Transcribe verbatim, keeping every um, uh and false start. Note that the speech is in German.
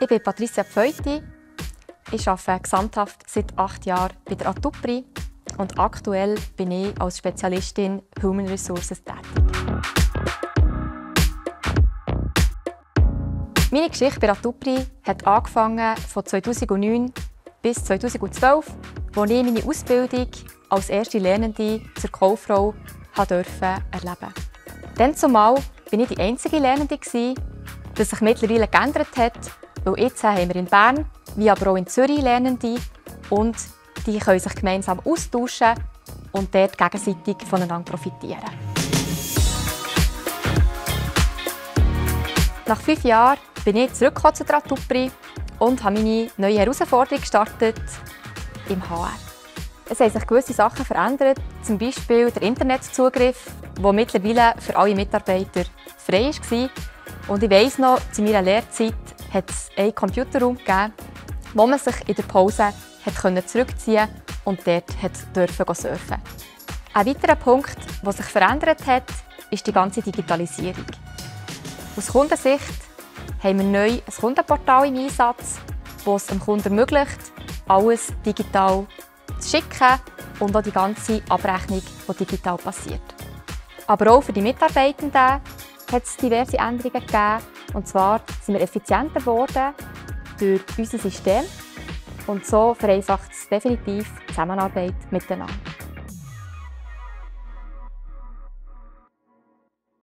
Ich bin Patricia Pfeuti. Ich arbeite gesamthaft seit acht Jahren bei der Atupri und aktuell bin ich als Spezialistin Human Resources tätig. Meine Geschichte bei der Atupri hat angefangen von zweitausendneun bis zweitausendzwölf, als ich meine Ausbildung als erste Lernende zur Kauffrau durfte erleben. Dann zumal war ich die einzige Lernende, das sich mittlerweile geändert hat, weil jetzt haben wir in Bern, wie aber auch in Zürich Lernende und die können sich gemeinsam austauschen und dort gegenseitig voneinander profitieren. Nach fünf Jahren bin ich zurückgekommen zu der Atupri und habe meine neue Herausforderung gestartet im H R. Es haben sich gewisse Sachen verändert, zum Beispiel der Internetzugriff, der mittlerweile für alle Mitarbeiter frei war. Und ich weiss noch, zu meiner Lehrzeit hat es einen Computerraum gegeben, wo man sich in der Pause hat zurückziehen und dort durfte surfen. Ein weiterer Punkt, der sich verändert hat, ist die ganze Digitalisierung. Aus Kundensicht haben wir neu ein Kundenportal im Einsatz, das es dem Kunden ermöglicht, alles digital zu schicken und auch die ganze Abrechnung, die digital passiert. Aber auch für die Mitarbeitenden hat es diverse Änderungen gegeben. Und zwar sind wir effizienter geworden durch unser System und so vereinfacht es definitiv die Zusammenarbeit miteinander.